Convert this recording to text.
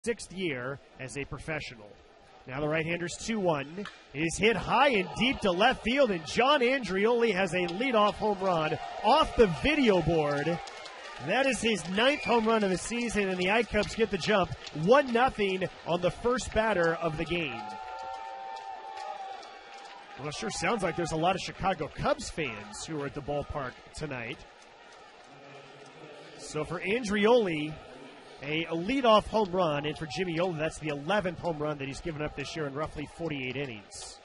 6th year as a professional. Now the right-hander's 2-1. It is hit high and deep to left field, and John Andreoli has a leadoff home run off the video board. That is his 9th home run of the season, and the I-Cubs get the jump 1-0 on the first batter of the game. Well, it sure sounds like there's a lot of Chicago Cubs fans who are at the ballpark tonight. So for Andreoli, a leadoff home run, and for Jimmy Yola, that's the 11th home run that he's given up this year in roughly 48 innings.